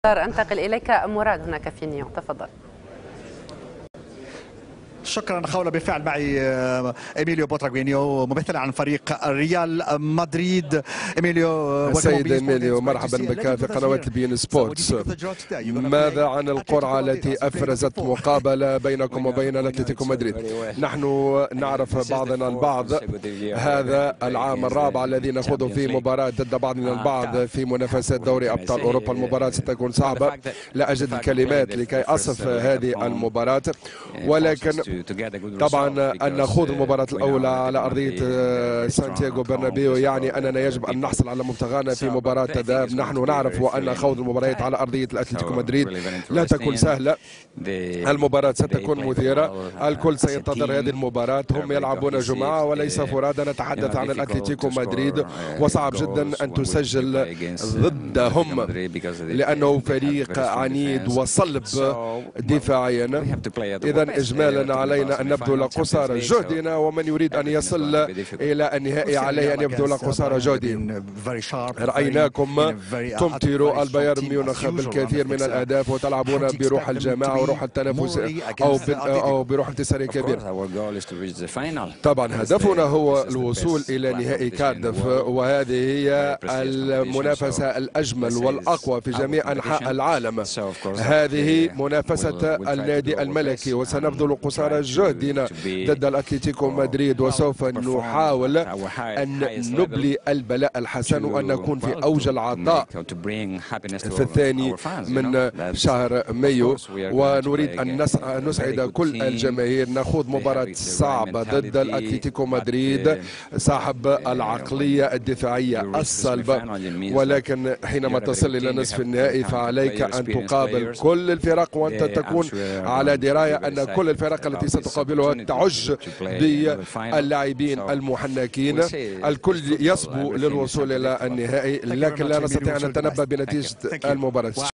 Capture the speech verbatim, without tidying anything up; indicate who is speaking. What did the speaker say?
Speaker 1: أنتقل إليك مراد هناك في نيو، تفضل.
Speaker 2: شكرا خولة. بالفعل معي إيميليو بوتراغوينيو ممثلا عن فريق ريال مدريد. إيميليو،
Speaker 3: السيد إيميليو، مرحبا بك في قنوات البين سبورتس. ماذا عن القرعة التي أفرزت مقابلة بينكم وبين أتلتيكو مدريد؟ نحن نعرف بعضنا البعض، هذا العام الرابع الذي نخوض فيه مباراة ضد بعضنا البعض في منافسات دوري أبطال أوروبا. المباراة ستكون صعبة، لا أجد الكلمات لكي أصف هذه المباراة، ولكن طبعا أن نخوض المباراة الأولى على أرضية سانتياغو برنابيو يعني أننا يجب أن نحصل على مبتغانا في مباراة الذهاب. نحن نعرف وأن خوض المباريات على أرضية الأتلتيكو مدريد لا تكون سهلة، المباراة ستكون مثيرة، الكل سينتظر هذه المباراة. هم يلعبون جماعة وليس فرادى. نتحدث عن الأتلتيكو مدريد، وصعب جدا أن تسجل ضدهم لأنه فريق عنيد وصلب دفاعيا. إذا إجمالا علينا أن نبذل قصارى جهدنا، ومن يريد أن يصل إلى النهائي عليه أن يبذل قصارى جهده. رأيناكم تمطروا البايرن ميونخ بالكثير من الأهداف وتلعبون بروح الجماعة وروح التنافس أو أو بروح انتصاري كبير. طبعا هدفنا هو الوصول إلى نهائي كارديف، وهذه هي المنافسة الأجمل والأقوى في جميع أنحاء العالم. هذه منافسة النادي الملكي، وسنبذل قصارى جهدنا ضد الأتلتيكو مدريد، وسوف نحاول أن نبلي البلاء الحسن وأن نكون في أوج العطاء في الثاني من شهر مايو، ونريد أن نسعد كل الجماهير. نخوض مباراة صعبة ضد الأتلتيكو مدريد صاحب العقلية الدفاعية الصلبة، ولكن حينما تصل إلى نصف النهائي فعليك أن تقابل كل الفرق، وأنت تكون على دراية أن كل الفرق التي ستقابلها تعج باللاعبين المحنكين. الكل يصبو للوصول إلى النهائي، لكن لا نستطيع أن نتنبأ بنتيجة المباراة.